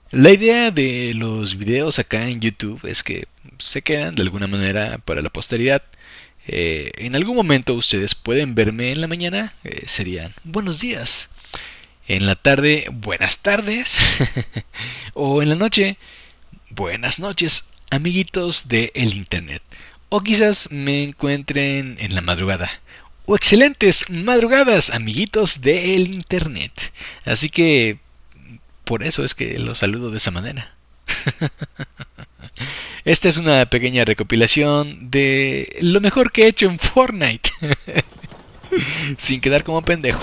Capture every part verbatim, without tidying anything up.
La idea de los videos acá en YouTube es que se quedan de alguna manera para la posteridad. Eh, en algún momento ustedes pueden verme en la mañana, eh, serían buenos días. En la tarde, buenas tardes. O en la noche, buenas noches, amiguitos del internet. O quizás me encuentren en la madrugada. O excelentes madrugadas, amiguitos del internet. Así que por eso es que los saludo de esa manera. Esta es una pequeña recopilación de lo mejor que he hecho en Fortnite. Sin quedar como pendejo.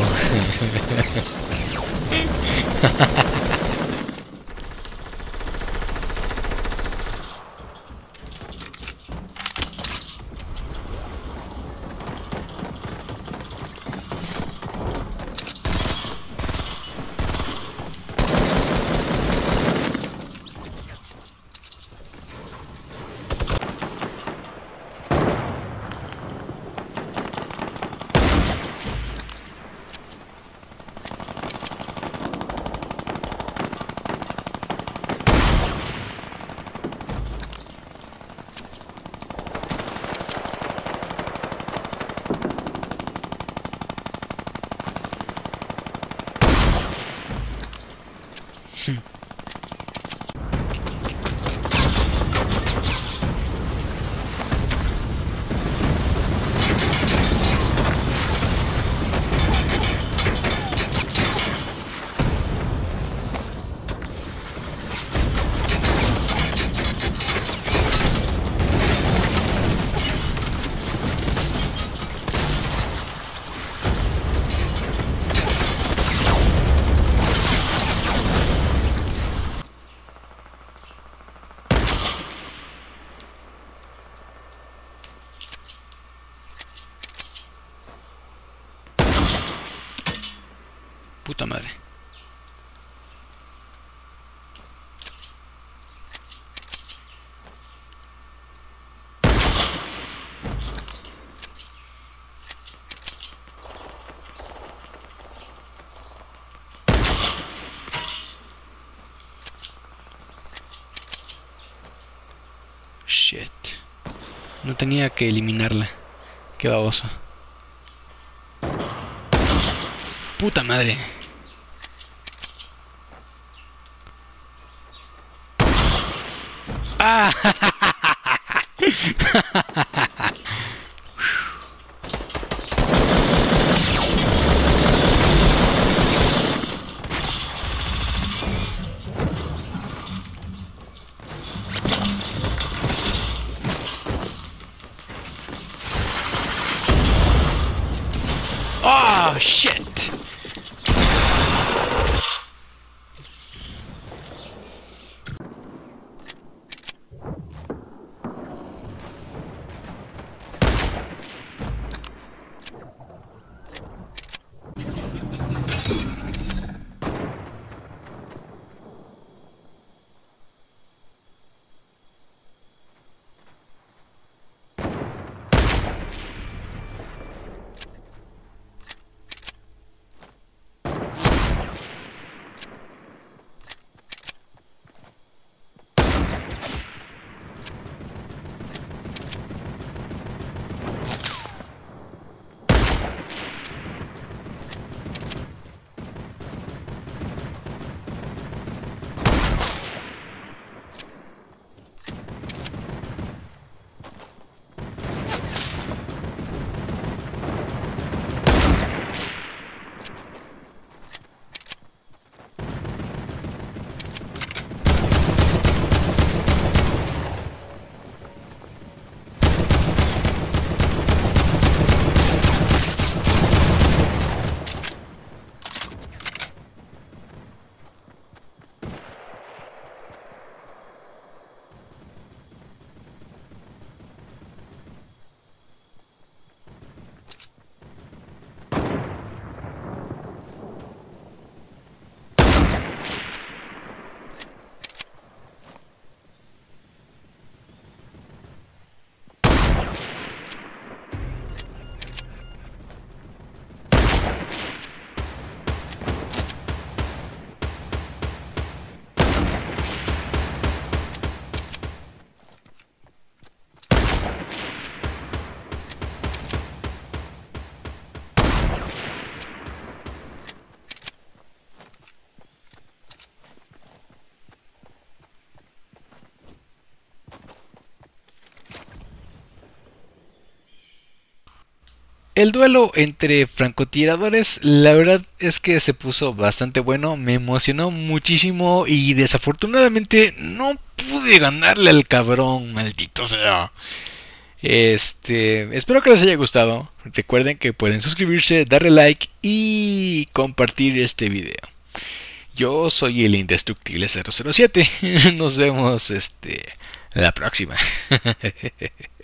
Puta madre. Shit. No tenía que eliminarla. Qué baboso. Puta madre. ¡Ah! Oh, shit. El duelo entre francotiradores, la verdad es que se puso bastante bueno, me emocionó muchísimo y desafortunadamente no pude ganarle al cabrón, maldito sea. Este, espero que les haya gustado. Recuerden que pueden suscribirse, darle like y compartir este video. Yo soy el indestructible cero cero siete. Nos vemos este la próxima.